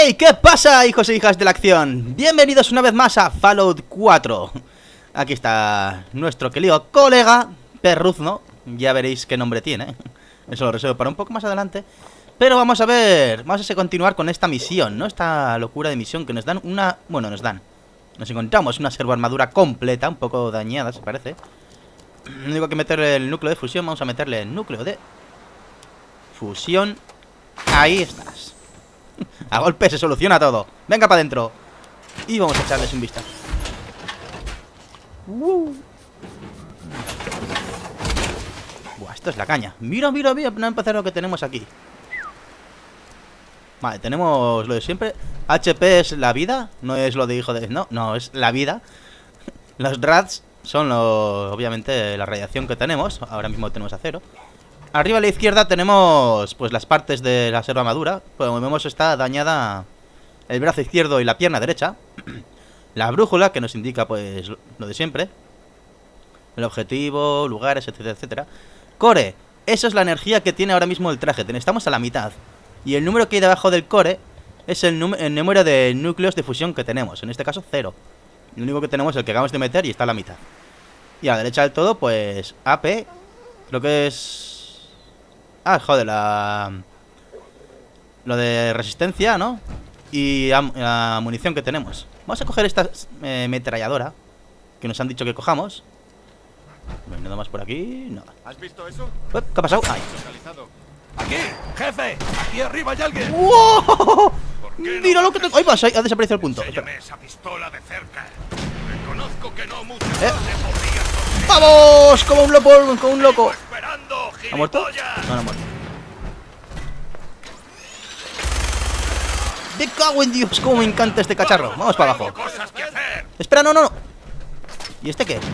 ¡Hey! ¿Qué pasa, hijos e hijas de la acción? Bienvenidos una vez más a Fallout 4. Aquí está nuestro querido colega Perruzno. Ya veréis qué nombre tiene. Eso lo reservo para un poco más adelante. Pero vamos a ver, vamos a continuar con esta misión, ¿no? Esta locura de misión que nos dan una... Bueno, nos encontramos una servoarmadura completa, un poco dañada, se parece. No digo que meterle el núcleo de fusión, vamos a meterle el núcleo de fusión. Ahí estás. A golpe se soluciona todo. Venga para adentro. Y vamos a echarles un vistazo. Buah, esto es la caña. Mira, mira, mira, no empezar lo que tenemos aquí. Vale, tenemos lo de siempre. HP es la vida. No es lo de hijo de... No, es la vida. Los rats son obviamente la radiación que tenemos. Ahora mismo tenemos acero. Arriba a la izquierda tenemos pues las partes de la servoarmadura. Como vemos está dañada el brazo izquierdo y la pierna derecha. La brújula que nos indica pues lo de siempre. El objetivo, lugares, etcétera, etcétera. Core, eso es la energía que tiene ahora mismo el traje. Estamos a la mitad. Y el número que hay debajo del core es el número de núcleos de fusión que tenemos. En este caso 0. Lo único que tenemos es el que acabamos de meter y está a la mitad. Y a la derecha del todo pues AP. Creo que es... Ah, joder, lo de resistencia, ¿no? Y la munición que tenemos. Vamos a coger esta metralladora que nos han dicho que cojamos. No hay nada más por aquí. Nada. ¿Has visto eso? ¿Qué ha pasado? Ay. ¡Aquí! ¡Jefe! ¡Aquí arriba hay alguien! ¡Wow! Mira lo que te... ¡Ay, vas! Ha desaparecido el punto. Enséñame esa pistola de cerca. Reconozco que no muchas veces podrías... ¡Vamos! Como un loco, como un loco. Esperando, ¿Ha muerto? gilipollas. No, no ha muerto. ¡Me cago en Dios! ¡Cómo me encanta este cacharro! Vamos para abajo. Tengo cosas que hacer. Espera, no, no, no. ¿Y este qué?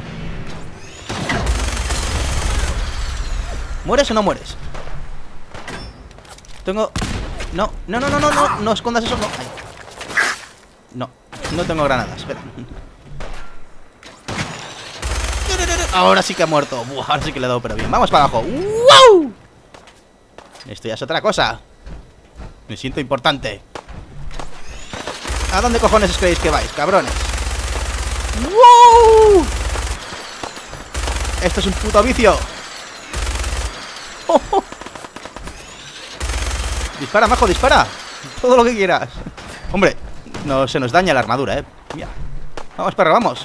¿Mueres o no mueres? Tengo... No, no, no, no, no, no, no escondas eso, no. Ay. No, no tengo granadas, espera. Ahora sí que ha muerto. Buah, ahora sí que le he dado pero bien. Vamos para abajo. ¡Wow! Esto ya es otra cosa. Me siento importante. ¿A dónde cojones creéis que vais, cabrones? ¡Wow! Esto es un puto vicio. ¡Oh, oh! Dispara, majo, dispara. Todo lo que quieras. Hombre, no se nos daña la armadura, Mira. Vamos, perro, vamos.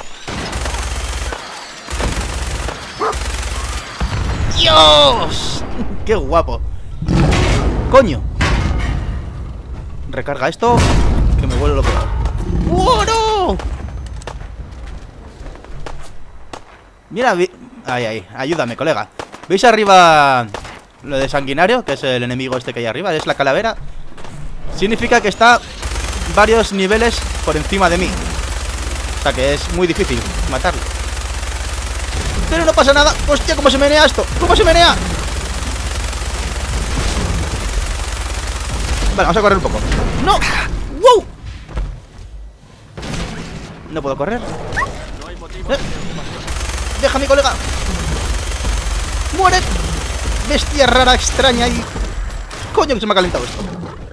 ¡Dios! ¡Qué guapo! ¡Coño! Recarga esto, que me vuelve loco. ¡Oh, no! Mira, ay, ay, ayúdame, colega. ¿Veis arriba lo de sanguinario? Que es el enemigo este que hay arriba. Es la calavera. Significa que está varios niveles por encima de mí. O sea que es muy difícil matarlo. Pero no pasa nada. Hostia, ¿cómo se menea esto? ¿Cómo se menea? Vale, vamos a correr un poco. ¡No! ¡Wow! No puedo correr. ¡Deja a mi colega! ¡Muere! Bestia rara, extraña y... ¡Coño que se me ha calentado esto!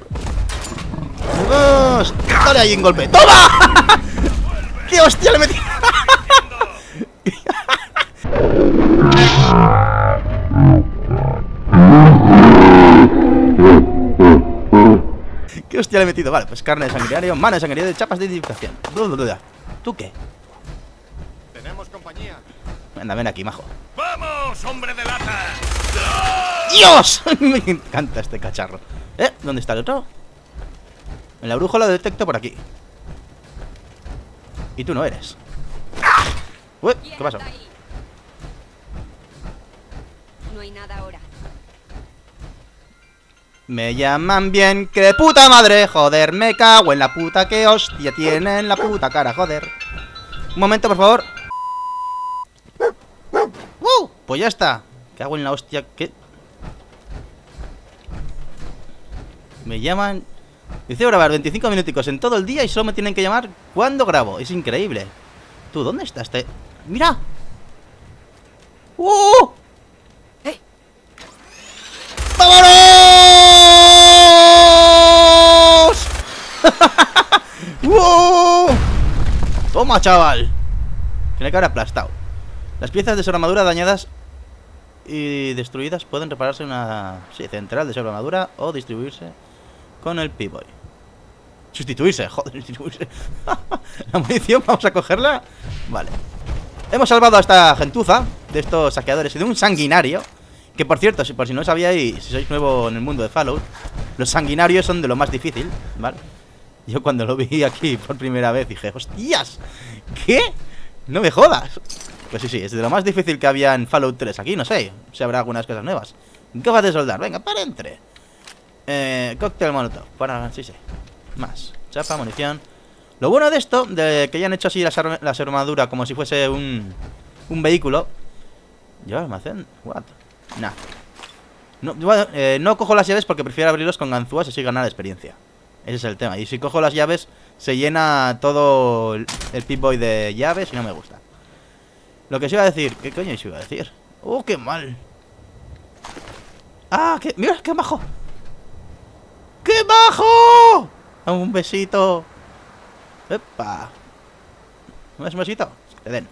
¡Vamos! ¡Dale ahí un golpe! ¡Toma! ¡Qué hostia le metí! ¿Qué hostia le he metido? Vale, pues carne de sanguinario, mano de sanguinario, chapas de identificación. ¿Tú qué? Tenemos compañía. Anda, ven aquí, majo. ¡Vamos, hombre de lata! ¡Dios! Me encanta este cacharro. ¿Dónde está el otro? En la brújula lo detecto por aquí. Y tú no eres. Uy, ¿qué pasó? No hay nada ahora. Me llaman bien, que de puta madre, joder, me cago en la puta, que hostia tiene en la puta cara, joder. Un momento, por favor. Pues ya está. Cago en la hostia, ¿qué? Me llaman... Dice grabar 25 minuticos en todo el día y solo me tienen que llamar cuando grabo. Es increíble. ¿Tú dónde estás? ¡Mira! ¡Oh! ¡Vámonos! Toma, chaval. Tiene que haber aplastado. Las piezas de su armadura dañadas y destruidas pueden repararse en una central de su armadura o distribuirse con el P-Boy. Sustituirse, joder, sustituirse. La munición, vamos a cogerla. Vale. Hemos salvado a esta gentuza de estos saqueadores y de un sanguinario. Que por cierto, por si no sabíais, si sois nuevo en el mundo de Fallout, los sanguinarios son de lo más difícil, ¿vale? Yo cuando lo vi aquí por primera vez dije, ¡hostias! ¿Qué? No me jodas. Pues sí, es de lo más difícil que había en Fallout 3. Aquí no sé si habrá algunas cosas nuevas. Gafas de soldar, venga, para entre. Cóctel molotov, para, sí. Más, chapa, munición. Lo bueno de esto, de que hayan hecho así las armaduras como si fuese un vehículo. ¿Lleva almacén? What? Nah. No, bueno, no cojo las llaves porque prefiero abrirlos con ganzúas y así ganar experiencia. Ese es el tema. Y si cojo las llaves, se llena todo el Pip-Boy de llaves y no me gusta. Lo que os iba a decir. ¿Qué coño os iba a decir? ¡Oh, qué mal! ¡Ah! ¡Mira, qué bajo! ¡Qué bajo! Un besito. ¡Epa! ¿No es un besito? Que te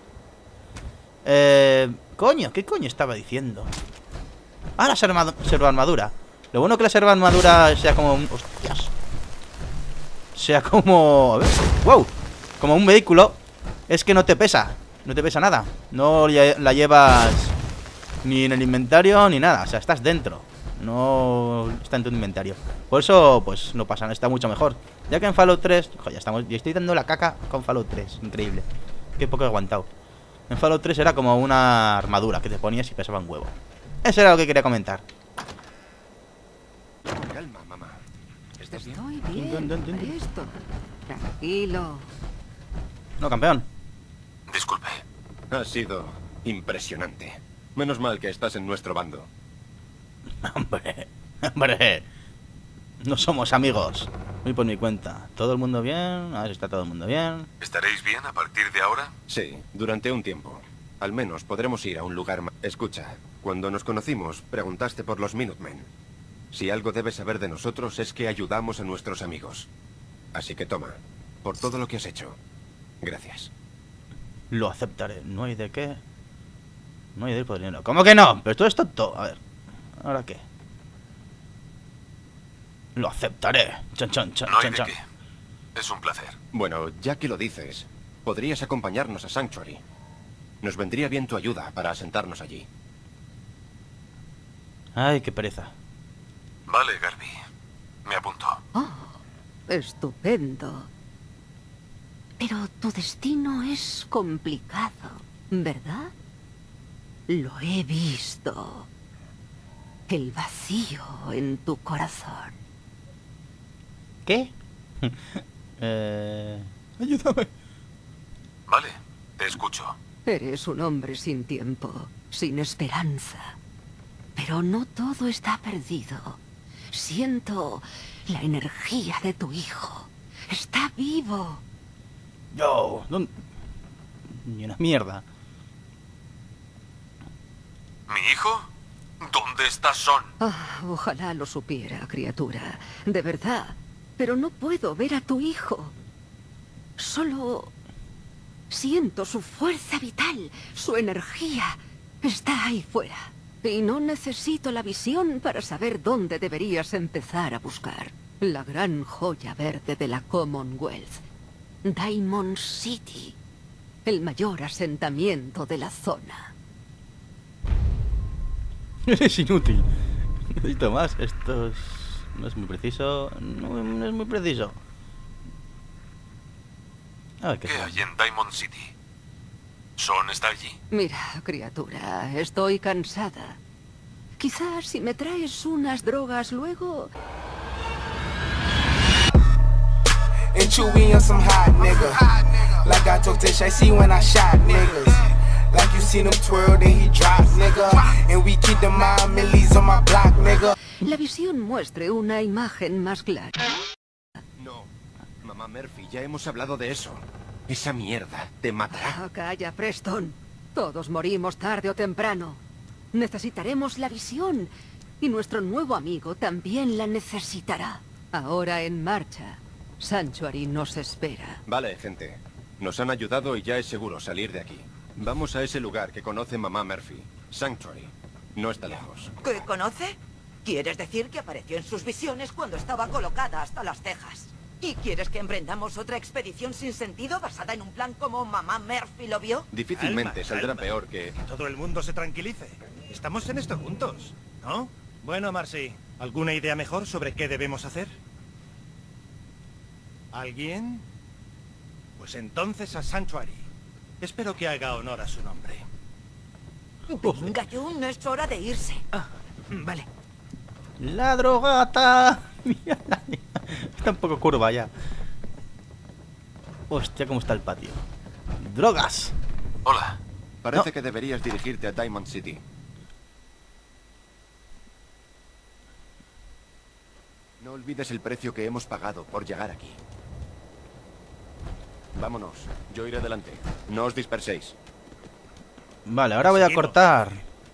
den. Coño, ¿qué coño estaba diciendo? Ah, la servoarmadura. Lo bueno que la servoarmadura sea como un... ¡Hostias! Sea como... A ver... ¡Wow! Como un vehículo. Es que no te pesa. No te pesa nada. No la llevas ni en el inventario ni nada. O sea, estás dentro. No está en tu inventario. Por eso, pues no pasa, está mucho mejor. Ya que en Fallout 3... Joder, yo estoy dando la caca con Fallout 3. Increíble. Qué poco he aguantado. En Fallout 3 era como una armadura que te ponías y pesaba un huevo. Eso era lo que quería comentar. Calma, mamá. ¿Estás bien? Estoy bien, esto. Tranquilo. No, campeón. Disculpe. Ha sido impresionante. Menos mal que estás en nuestro bando. Hombre. No somos amigos. Voy por mi cuenta. ¿Todo el mundo bien? A ver si está todo el mundo bien. ¿Estaréis bien a partir de ahora? Sí, durante un tiempo. Al menos podremos ir a un lugar más... Escucha, cuando nos conocimos, preguntaste por los Minutemen. Si algo debes saber de nosotros es que ayudamos a nuestros amigos. Así que toma, por todo lo que has hecho. Gracias. Lo aceptaré. No hay de qué. No hay de ir por dinero. ¿Cómo que no? Pero todo es tonto. A ver. ¿Ahora qué? Lo aceptaré. Chan, chan, chan, No hay chan, de chan. qué. Es un placer. Bueno, ya que lo dices, podrías acompañarnos a Sanctuary. Nos vendría bien tu ayuda para asentarnos allí. Ay, qué pereza. Vale, Garby. Me apunto. Oh, estupendo. Pero tu destino es complicado, ¿verdad? Lo he visto. El vacío en tu corazón. ¿Qué? Ayúdame. Vale, te escucho. Eres un hombre sin tiempo, sin esperanza. Pero no todo está perdido. Siento la energía de tu hijo. Está vivo. Yo. Ni una mierda. ¿Mi hijo? ¿Dónde está Son? Ah, ojalá lo supiera, criatura. De verdad. Pero no puedo ver a tu hijo. Solo siento su fuerza vital, su energía. Está ahí fuera. Y no necesito la visión para saber dónde deberías empezar a buscar. La gran joya verde de la Commonwealth. Diamond City. El mayor asentamiento de la zona. Es inútil. Necesito más. Esto no es muy preciso. No es muy preciso. A ver qué ¿Qué es. hay en Diamond City? ¿Son está allí? Mira, criatura, estoy cansada. Quizás si me traes unas drogas luego... And Chewy on some hot nigga. Like I told Tish, I see when I shot niggas. Like you seen him twirl, then he drop, nigga. And we keep the mind millies on my block, nigga. La visión muestre una imagen más clara. No. Mamá Murphy, ya hemos hablado de eso. Esa mierda te matará. Ah, calla, Preston. Todos morimos tarde o temprano. Necesitaremos la visión. Y nuestro nuevo amigo también la necesitará. Ahora en marcha. Sanctuary nos espera. Vale, gente. Nos han ayudado y ya es seguro salir de aquí. Vamos a ese lugar que conoce mamá Murphy. Sanctuary. No está lejos. ¿Qué conoce? ¿Quieres decir que apareció en sus visiones cuando estaba colocada hasta las cejas? ¿Y quieres que emprendamos otra expedición sin sentido basada en un plan como mamá Murphy lo vio? Difícilmente Calma, saldrá calma. peor que... Que todo el mundo se tranquilice. Estamos en esto juntos, ¿no? Bueno, Marcy, ¿alguna idea mejor sobre qué debemos hacer? ¿Alguien? Pues entonces a Sanctuary. Espero que haga honor a su nombre. Venga, June, no es hora de irse. Vale. ¡La drogata! Mírala. Está un poco curva ya. Hostia, cómo está el patio. ¡Drogas! Hola. Parece No. que deberías dirigirte a Diamond City. No olvides el precio que hemos pagado por llegar aquí. Vámonos. Yo iré delante. No os disperséis. Vale, ahora voy a Seguimos. cortar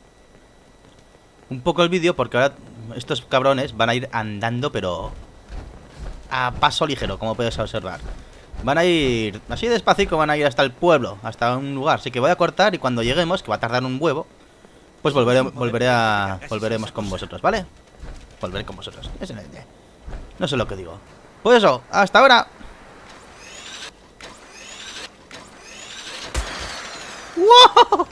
un poco el vídeo porque ahora estos cabrones van a ir andando, pero a paso ligero, como puedes observar. Van a ir así despacito, van a ir hasta el pueblo, hasta un lugar. Así que voy a cortar y cuando lleguemos, que va a tardar un huevo, pues volveremos con vosotros, ¿vale? Volveré con vosotros. No sé lo que digo. Pues eso, hasta ahora. ¡Wow!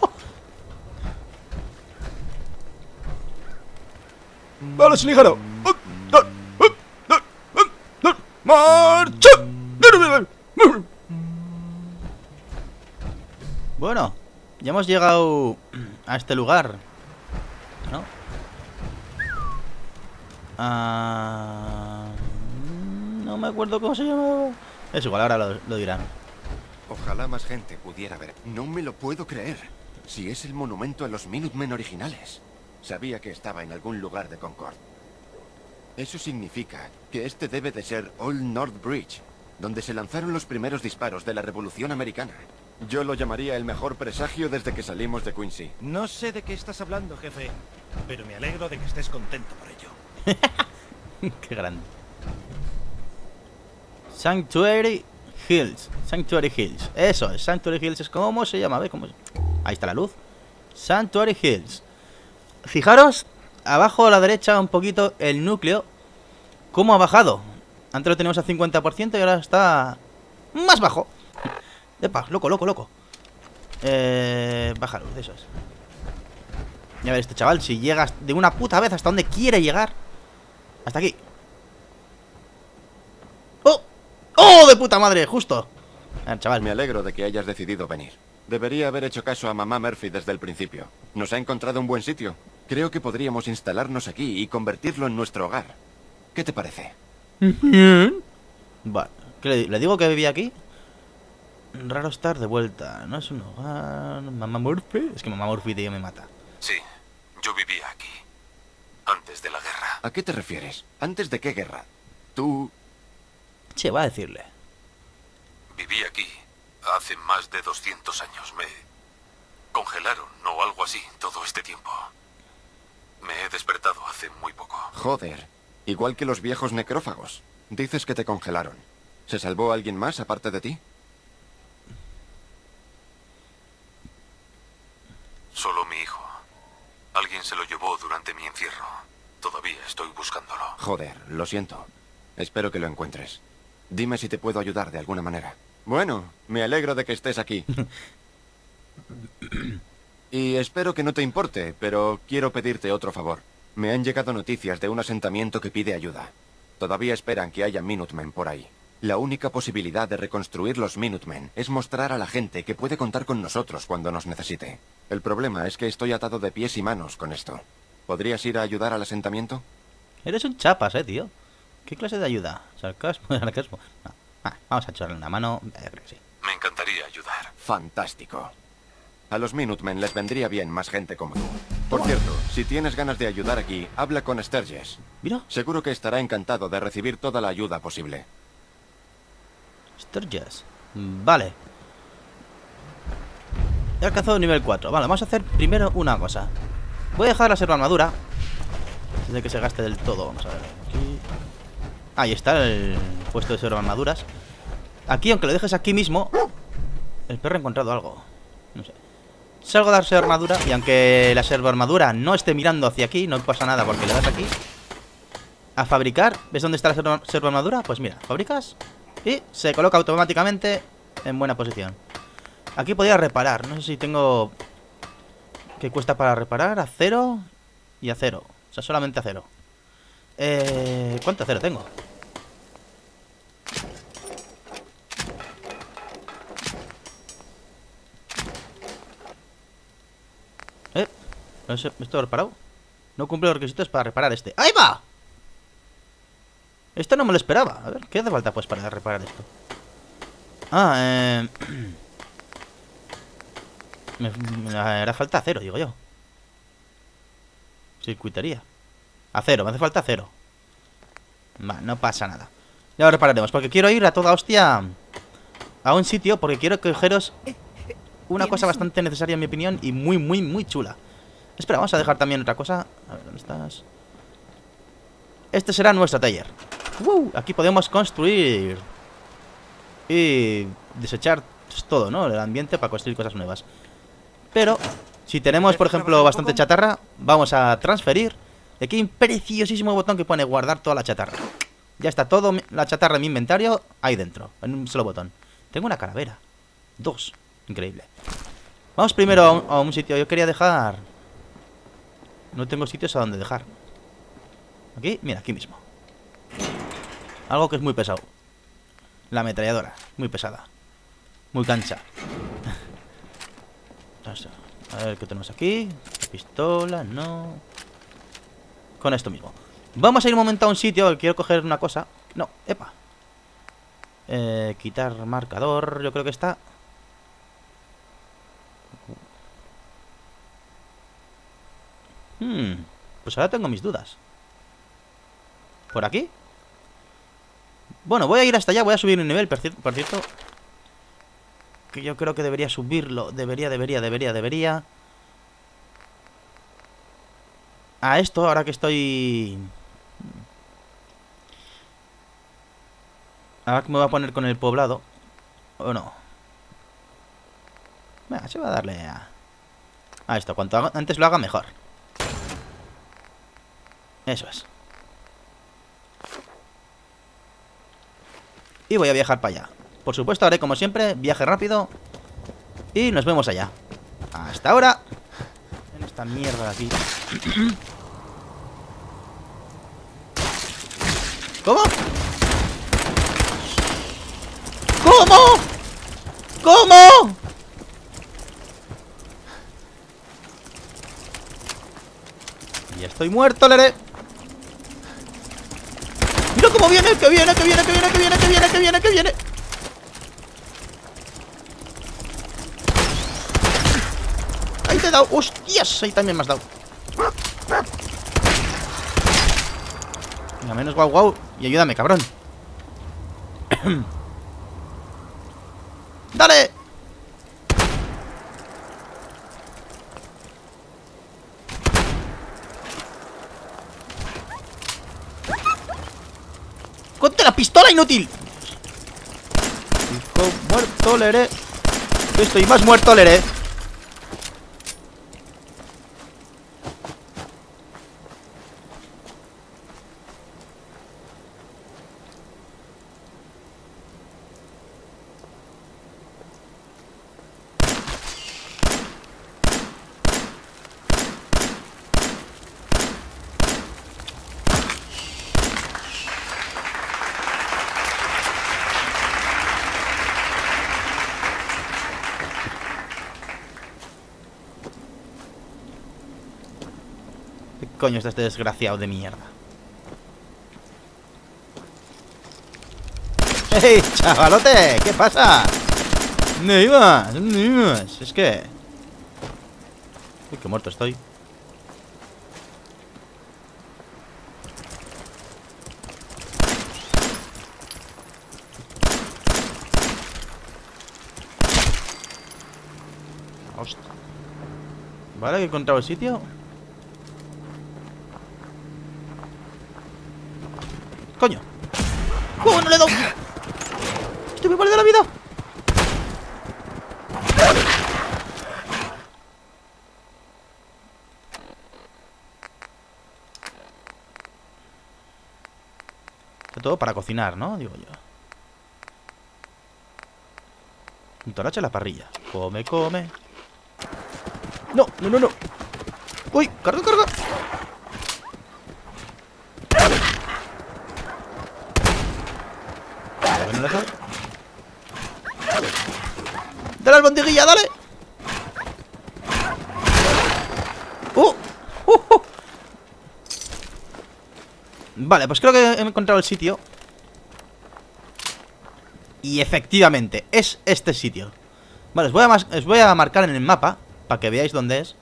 Vale, soy ligero. ¡Marcha! Bueno, ya hemos llegado a este lugar, ¿no? No me acuerdo cómo se llamaba. Es igual, ahora lo dirán. Ojalá más gente pudiera ver. No me lo puedo creer. Si es el monumento a los Minutemen originales. Sabía que estaba en algún lugar de Concord. Eso significa que este debe de ser Old North Bridge, donde se lanzaron los primeros disparos de la Revolución Americana. Yo lo llamaría el mejor presagio desde que salimos de Quincy. No sé de qué estás hablando, jefe, pero me alegro de que estés contento por ello. Qué grande. Sanctuary Hills. Sanctuary Hills. Eso es. Sanctuary Hills es como se llama. ¿Ve cómo? Ahí está la luz. Sanctuary Hills. Fijaros, abajo a la derecha un poquito el núcleo. ¿Cómo ha bajado? Antes lo teníamos a 50% y ahora está más bajo. Epa, loco. Baja luz, eso es. Y a ver este chaval, si llega de una puta vez hasta donde quiere llegar. Hasta aquí. ¡Oh! ¡Oh, de puta madre! Justo. A ver, chaval. Me alegro de que hayas decidido venir. Debería haber hecho caso a mamá Murphy desde el principio. Nos ha encontrado un buen sitio. Creo que podríamos instalarnos aquí y convertirlo en nuestro hogar. ¿Qué te parece? Vale. ¿Qué le digo que vivía aquí? Raro estar de vuelta. No es un hogar. Mamá Murphy. Es que mamá Murphy, tío, me mata. Sí, yo vivía aquí. Antes de la guerra. ¿A qué te refieres? ¿Antes de qué guerra? Tú... Che, va a decirle. Viví aquí hace más de 200 años. Me congelaron o algo así todo este tiempo. Me he despertado hace muy poco. Joder. Igual que los viejos necrófagos. Dices que te congelaron. ¿Se salvó alguien más aparte de ti? Solo mi hijo. Alguien se lo llevó durante mi encierro. Todavía estoy buscándolo. Joder, lo siento. Espero que lo encuentres. Dime si te puedo ayudar de alguna manera. Bueno, me alegro de que estés aquí. Y espero que no te importe, pero quiero pedirte otro favor. Me han llegado noticias de un asentamiento que pide ayuda. Todavía esperan que haya Minutemen por ahí. La única posibilidad de reconstruir los Minutemen es mostrar a la gente que puede contar con nosotros cuando nos necesite. El problema es que estoy atado de pies y manos con esto. ¿Podrías ir a ayudar al asentamiento? Eres un chapas, tío. ¿Qué clase de ayuda? ¿Sarcasmo? ¿Sarcasmo? No. Vamos a echarle una mano. Creo que sí. Me encantaría ayudar. Fantástico. A los Minutemen les vendría bien más gente como tú. Por cierto, si tienes ganas de ayudar aquí, habla con Sturges. Mira, Seguro que estará encantado de recibir toda la ayuda posible. Sturges. Vale. He alcanzado nivel 4. Vale, vamos a hacer primero una cosa. Voy a dejar la armadura antes de que se gaste del todo. Vamos a ver. Aquí. Ahí está el puesto de armaduras. Aquí, aunque lo dejes aquí mismo, El perro ha encontrado algo. No sé. Salgo de la servoarmadura y aunque la servoarmadura no esté mirando hacia aquí, no pasa nada porque le das aquí a fabricar. ¿Ves dónde está la servoarmadura? Pues mira, fabricas y se coloca automáticamente en buena posición. Aquí podría reparar. No sé si tengo... ¿Qué cuesta para reparar? Acero y acero. O sea, solamente acero. ¿Cuánto acero tengo? ¿Esto reparado? No cumple los requisitos para reparar este. ¡Ahí va! Esto no me lo esperaba. A ver, ¿qué hace falta pues para reparar esto? Me hará falta acero, digo yo. Circuitería. Acero, me hace falta acero. Va, no pasa nada. Ya lo repararemos, porque quiero ir a toda hostia a un sitio, porque quiero cogeros una cosa bastante necesaria en mi opinión y muy, muy, muy chula. Espera, vamos a dejar también otra cosa. A ver, ¿dónde estás? Este será nuestro taller. Aquí podemos construir y desechar todo, ¿no? El ambiente para construir cosas nuevas. Pero si tenemos, por ejemplo, bastante chatarra, vamos a transferir. Y aquí hay un preciosísimo botón que pone guardar toda la chatarra. Ya está todo la chatarra en mi inventario ahí dentro, en un solo botón. Tengo una calavera. 2. Increíble. Vamos primero a un sitio. Yo quería dejar... No tengo sitios a donde dejar. Aquí, mira, aquí mismo. Algo que es muy pesado. La ametralladora, muy pesada. Muy cancha. A ver qué tenemos aquí. Pistola, no. Con esto mismo. Vamos a ir un momento a un sitio. Quiero coger una cosa. No, epa. Quitar marcador. Yo creo que está. Pues ahora tengo mis dudas. ¿Por aquí? Bueno, voy a ir hasta allá. Voy a subir un nivel, por cierto. Que yo creo que debería subirlo. Debería. A esto, ahora que estoy... Ahora que me voy a poner con el poblado. ¿O no? Venga, se va a darle a esto. Cuanto antes lo haga, mejor. Eso es. Y voy a viajar para allá. Por supuesto, haré como siempre, viaje rápido. Y nos vemos allá. Hasta ahora. En esta mierda de aquí. ¿Cómo? ¿Cómo? ¿Cómo? Ya estoy muerto, Lere. Mira cómo viene, que viene. Ahí te he dado. ¡Hostias! Ahí también me has dado. Venga, menos guau. Y ayúdame, cabrón. ¡Dale! ¡Conte la pistola, inútil! Hijo muerto, Lere. Estoy más muerto, Lere. ¿Qué coño está este desgraciado de mierda? ¡Hey, chavalote! ¿Qué pasa? ¿Dónde ibas? Es que... Uy, qué muerto estoy. Hostia. Vale, he encontrado el sitio. ¡Coño! ¡Oh, no le he dado! ¡Estoy muy mal de la vida! todo para cocinar, ¿no? Digo yo. Un toracho en la parrilla. Come, come. No, no, no, no. Uy, carga, carga. No deja. Dale al bondiguilla, dale. Vale, pues creo que he encontrado el sitio. Y efectivamente, es este sitio. Vale, os voy a marcar en el mapa para que veáis dónde es.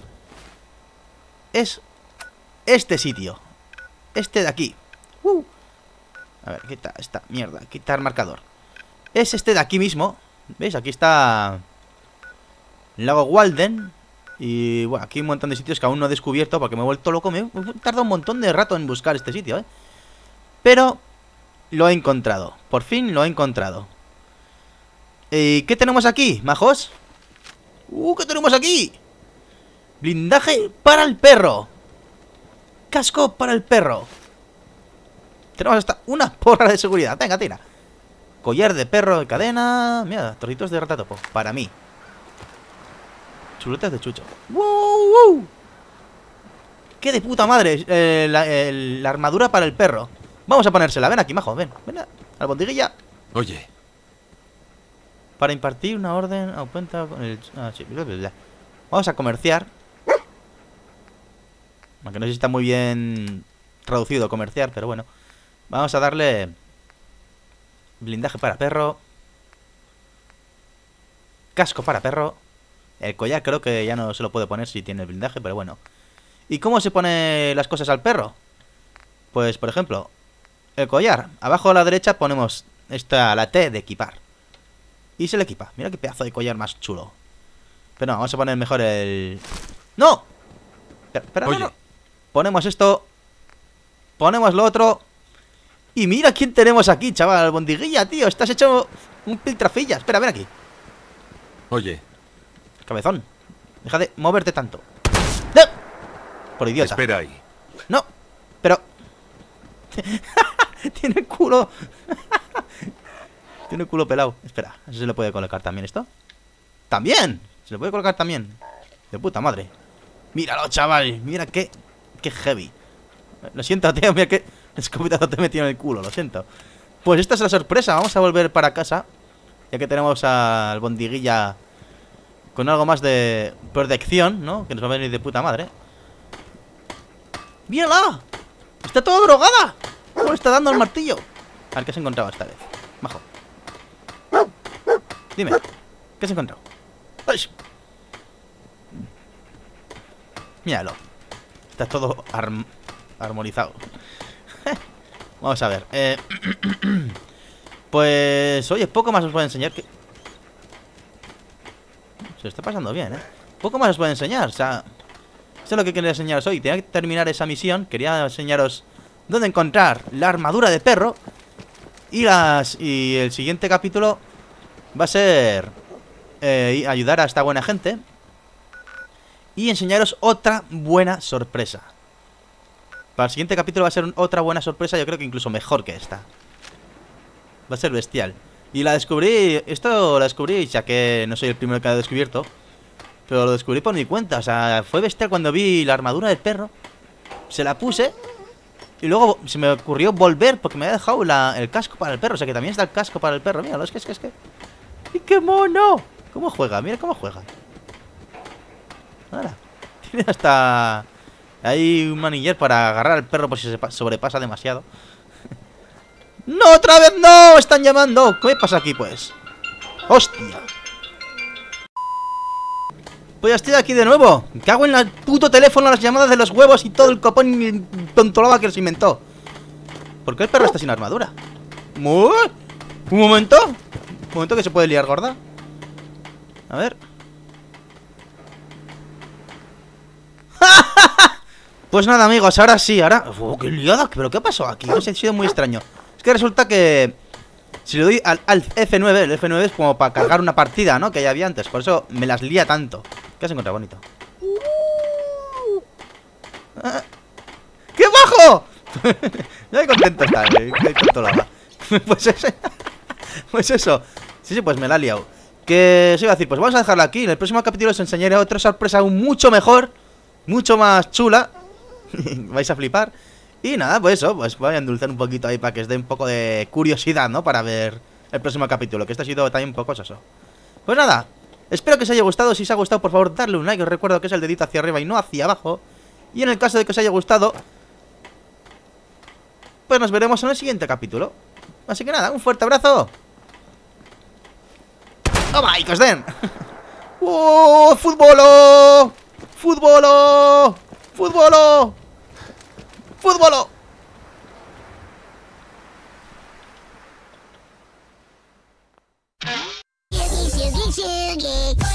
Es este sitio. Este de aquí. A ver, quita esta mierda. Quitar marcador. Es este de aquí mismo. ¿Veis? Aquí está el lago Walden. Y bueno, aquí hay un montón de sitios que aún no he descubierto porque me he vuelto loco. Me he tardado un montón de rato en buscar este sitio, ¿eh? Pero lo he encontrado. Por fin lo he encontrado. ¿Y qué tenemos aquí, majos? ¿Qué tenemos aquí? Blindaje para el perro. Casco para el perro. Tenemos hasta una porra de seguridad. Venga, tira. Collar de perro de cadena. Mira, trocitos de ratatopo. Para mí. Chuletas de chucho. ¡Wow! ¡Qué de puta madre! La armadura para el perro. Vamos a ponérsela. Ven aquí, majo. Ven. Ven al bondiguilla. Oye. Para impartir una orden. Aumenta con el... sí. Vamos a comerciar. Aunque no sé si está muy bien traducido comerciar, pero bueno. Vamos a darle blindaje para perro. Casco para perro. El collar creo que ya no se lo puede poner si tiene el blindaje, pero bueno. ¿Y cómo se pone las cosas al perro? Pues, por ejemplo, el collar. Abajo a la derecha ponemos la T de equipar. Y se le equipa. Mira qué pedazo de collar más chulo. Pero no, vamos a poner mejor el... ¡No! Espera, Oye. no. Ponemos esto. Ponemos lo otro. Y mira quién tenemos aquí, chaval. Bondiguilla, tío. Estás hecho un piltrafilla. Espera, ven aquí. Oye. Cabezón. Deja de moverte tanto. ¡No! Por idiota. Espera ahí. No. Pero... Tiene el culo... Tiene el culo pelado. Espera, ¿eso se le puede colocar también esto? ¡También! Se le puede colocar también. De puta madre. Míralo, chaval. Mira qué heavy. Lo siento, tío. Mira qué escopetazo te he metido en el culo. Lo siento. Pues esta es la sorpresa. Vamos a volver para casa. Ya que tenemos al bondiguilla con algo más de protección, ¿no? Que nos va a venir de puta madre. ¡Mírala! ¡Está toda drogada! ¿Cómo le está dando el martillo? A ver, ¿qué has encontrado esta vez? Majo. Dime, ¿qué has encontrado? ¡Ay! Míralo. Está todo armonizado. Vamos a ver. Pues, oye, poco más os voy a enseñar que... Se lo está pasando bien, ¿eh? Poco más os voy a enseñar, o sea... Esto es lo que quería enseñaros hoy. Tenía que terminar esa misión. Quería enseñaros dónde encontrar la armadura de perro. Y el siguiente capítulo va a ser ayudar a esta buena gente. Y enseñaros otra buena sorpresa. Para el siguiente capítulo va a ser otra buena sorpresa. Yo creo que incluso mejor que esta. Va a ser bestial. Y la descubrí... Esto lo descubrí ya que no soy el primero que lo he descubierto. Pero lo descubrí por mi cuenta. O sea, fue bestial cuando vi la armadura del perro. Se la puse. Y luego se me ocurrió volver porque me había dejado el casco para el perro. O sea que también está el casco para el perro. Míralo, es que. ¡Y qué mono! ¿Cómo juega? Mira cómo juega. Ahora. Tiene hasta... Hay un maniller para agarrar al perro por si se sobrepasa demasiado. ¡No, otra vez no! ¡Están llamando! ¿Qué pasa aquí, pues? ¡Hostia! Pues ya estoy aquí de nuevo. Cago en el puto teléfono, las llamadas de los huevos y todo el copón y tontolaba que se inventó. ¿Por qué el perro está sin armadura? ¿Un momento? Un momento que se puede liar gorda. A ver. Pues nada, amigos, ahora sí, ahora... ¡Qué liada! ¿Pero qué pasó aquí? No sé, ha sido muy extraño. Es que resulta que... Si le doy al F9, el F9 es como para cargar una partida, ¿no? Que ya había antes, por eso me las lía tanto. ¿Qué has encontrado, bonito? ¡Qué bajo! Ya contento está, qué tonto la va. Pues eso. Sí, pues me la ha liado. Que os iba a decir, pues vamos a dejarla aquí. En el próximo capítulo os enseñaré otra sorpresa aún mucho mejor, mucho más chula. Vais a flipar. Y nada, pues eso, pues voy a endulzar un poquito ahí para que os dé un poco de curiosidad, ¿no? Para ver el próximo capítulo, que este ha sido también un poco soso. Pues nada, espero que os haya gustado. Si os ha gustado, por favor, darle un like. Os recuerdo que es el dedito hacia arriba y no hacia abajo. Y en el caso de que os haya gustado, pues nos veremos en el siguiente capítulo. Así que nada, un fuerte abrazo. ¡Toma! ¡Y que os den! ¡Oh! ¡Fútbolo! ¡Fútbolo! ¡Fútbolo! ¡Fútbolo! Shugi, shugi, shugi.